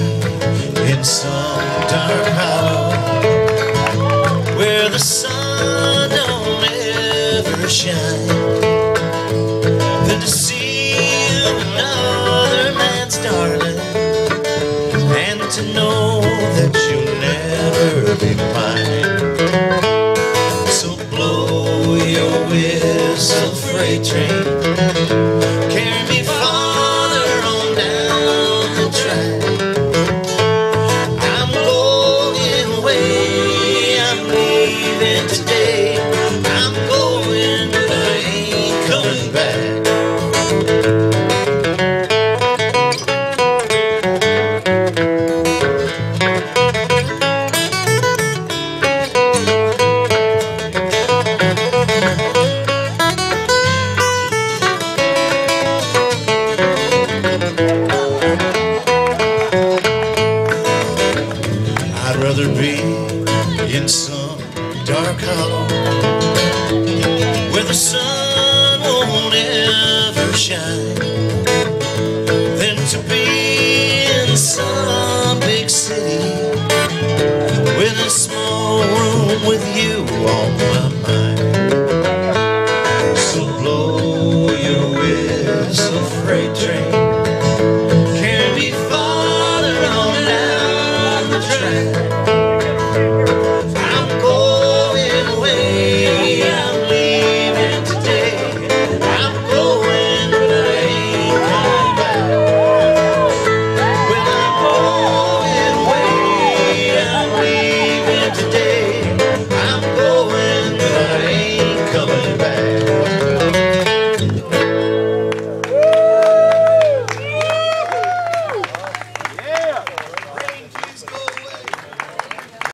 in some dark hollow where the sun don't ever shine, than to see another man's darling and to know that you'll never be mine. So blow your whistle, freight train, carry me farther on down the track. I'm going away, I'm leaving today. I'm going, but I ain't coming back. I'd rather be in some dark hollow where the sun won't ever shine, than to be in some big city with a small room with you on my mind.